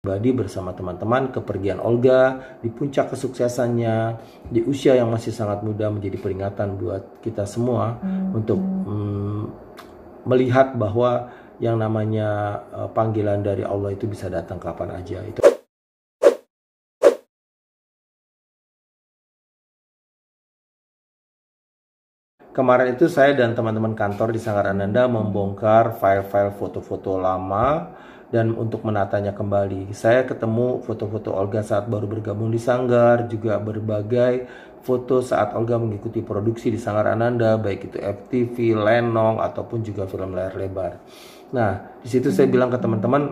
pribadi bersama teman-teman, kepergian Olga di puncak kesuksesannya di usia yang masih sangat muda menjadi peringatan buat kita semua untuk melihat bahwa yang namanya panggilan dari Allah itu bisa datang kapan aja. Itu kemarin itu saya dan teman-teman kantor di Sanggar Ananda membongkar file-file foto-foto lama dan untuk menatanya kembali. Saya ketemu foto-foto Olga saat baru bergabung di Sanggar, juga berbagai foto saat Olga mengikuti produksi di Sanggar Ananda, baik itu FTV, Lenong, ataupun juga film layar lebar. Nah, di situ saya bilang ke teman-teman,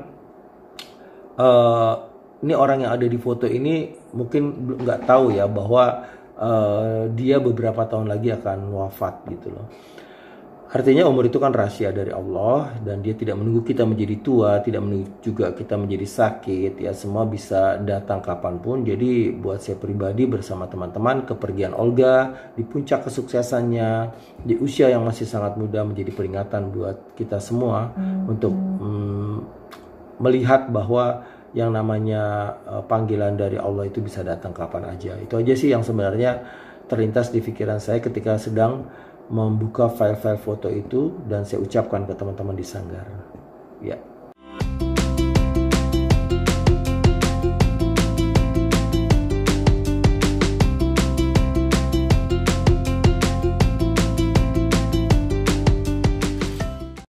ini orang yang ada di foto ini mungkin nggak tahu ya bahwa dia beberapa tahun lagi akan wafat gitu loh. Artinya umur itu kan rahasia dari Allah dan dia tidak menunggu kita menjadi tua, tidak menunggu juga kita menjadi sakit, ya semua bisa datang kapanpun. Jadi buat saya pribadi bersama teman-teman, kepergian Olga di puncak kesuksesannya di usia yang masih sangat muda menjadi peringatan buat kita semua untuk melihat bahwa yang namanya panggilan dari Allah itu bisa datang kapan aja. Itu aja sih yang sebenarnya terlintas di pikiran saya ketika sedang membuka file-file foto itu dan saya ucapkan ke teman-teman di Sanggar. Ya.